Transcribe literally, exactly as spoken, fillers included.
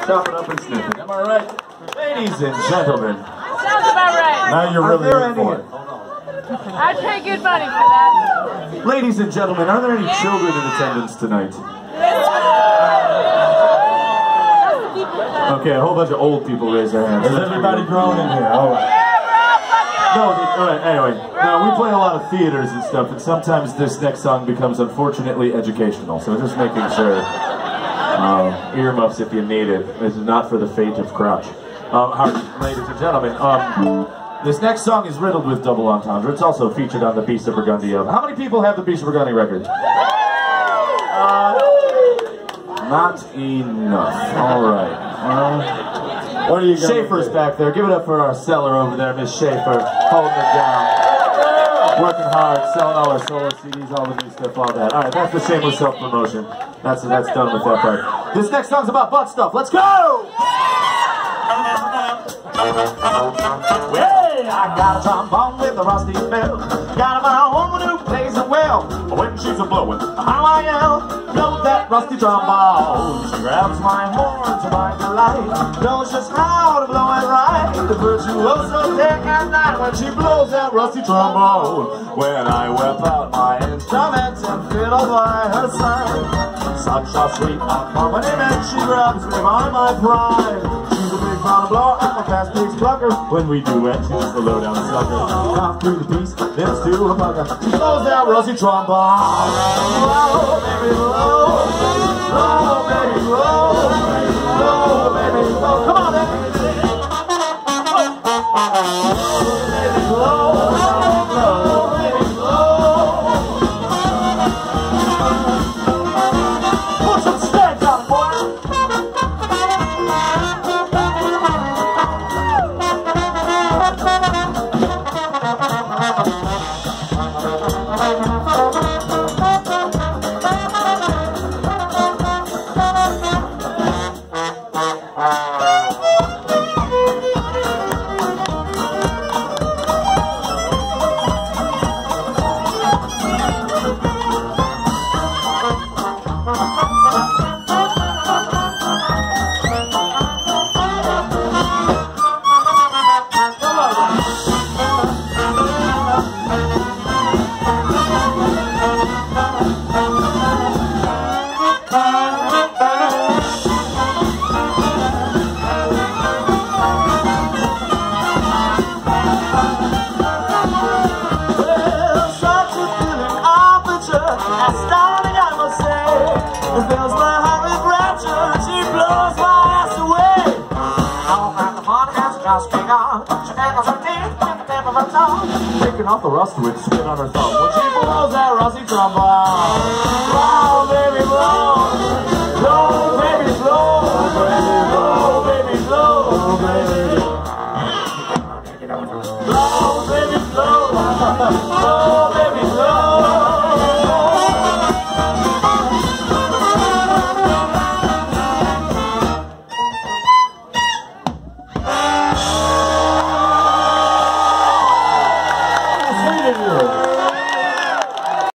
Chop it up and sniff it. Am I right? Ladies and gentlemen. Sounds about right. Now you're really in for it. I'd pay good money for that. Ladies and gentlemen, are there any children in attendance tonight? Okay, a whole bunch of old people raise their hands. Is everybody grown in here? All right. No, all right, anyway. Now, we play a lot of theaters and stuff, and sometimes this next song becomes unfortunately educational, so just making sure. Um, earmuffs if you need it. This is not for the fate of crotch. Um, ladies and gentlemen, um, this next song is riddled with double entendre. It's also featured on the Beast of Burgundy album. How many people have the Beast of Burgundy record? Uh, not enough. All right. Uh, what are you gonna Schaefer's do? back there. Give it up for our seller over there, Miss Schaefer, holding it down. Working hard, selling all our solo C Ds, all the new stuff, all that. All right, that's the shameless self-promotion. That's that's done with that part. This next song's about butt stuff. Let's go! Hey, I got a trombone with a rusty bell. Got my woman who plays it well. When she's a blowing, how I yell. Blow that rusty trombone. She grabs my horn to my delight. Knows just how to blow it right. The virtuoso take at night when she blows that rusty trombone. When I whip out my instruments and fiddle by her side. Such a sweet accompaniment, she grabs me by my pride. She's a big round blower, I'm a fast paced plucker. When we duet, she's a low down sucker. Off to the piece, then it's to a bugger. She blows that rusty trombone. Blow, baby, blow. Blow, baby, blow. Blow, baby, blow. Come on, baby. Baby, blow. Blow, baby, blow. Put some stank on it, boy. Astounding, I must say. It fills my heart with rapture. She blows my ass away. All that the fun has just begun. She tickles her teeth with the tip of her tongue, taking off the rust with spit on her thumb. When she blows that rusty trombone. Blow, baby, blow. Blow, baby, blow. Baby, blow, baby, blow. Baby, blow, baby, blow.